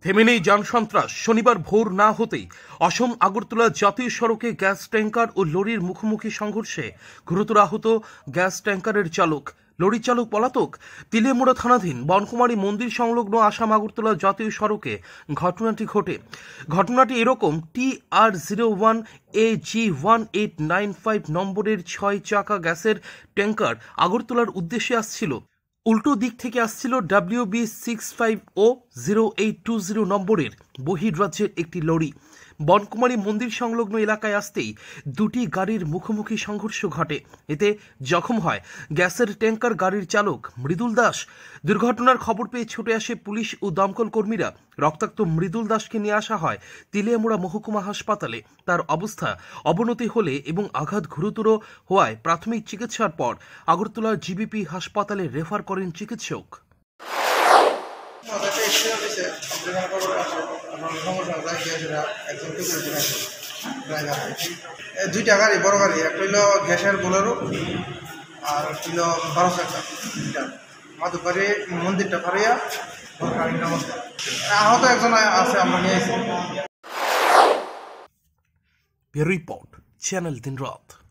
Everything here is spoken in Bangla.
থেমে নেই যান সন্ত্রাস। শনিবার ভোর না হতেই অসম আগরতলা জাতীয় সড়কে গ্যাস ট্যাঙ্কার ও লরির মুখোমুখি সংঘর্ষে গুরুতর আহত গ্যাস ট্যাঙ্কারের চালক। লরি চালক পলাতক। তিলেমুড়া থানাধীন বনকুমারী মন্দির সংলগ্ন আসাম আগরতলা জাতীয় সড়কে ঘটনাটি ঘটে। ঘটনাটি এরকম: TR01AG1895 নম্বরের 6 চাকা গ্যাসের ট্যাঙ্কার আগরতলার উদ্দেশ্যে আসছিল। উল্টো দিক থেকে আসছিল WB65O0820 নম্বরের বহির্রাজ্যের একটি লরি। বনকুমারী মন্দির সংলগ্ন এলাকায় আসতেই দুটি গাড়ির মুখোমুখি সংঘর্ষ ঘটে। এতে জখম হয় গ্যাসের ট্যাঙ্কার গাড়ির চালক মৃদুল দাস। দুর্ঘটনার খবর পেয়ে ছুটে আসে পুলিশ ও দমকল কর্মীরা। রক্তাক্ত মৃদুল দাসকে নিয়ে আসা হয় তিলিয়ামুড়া মহকুমা হাসপাতালে। তার অবস্থা অবনতি হলে এবং আঘাত গুরুতর হওয়ায় প্রাথমিক চিকিৎসার পর আগরতলা জিবিপি হাসপাতালে রেফার করেন চিকিৎসক। দুইটা গাড়ি, বড় গাড়ি, একটা হইল গ্যাসের বোলেরো আর হইল 12 চাকা। মাধুবাড়ি মন্দিরটা ফারিয়া আহত একজন আছে, আমরা নিয়ে আসি। রিপোর্ট চ্যানেল দিন রাত।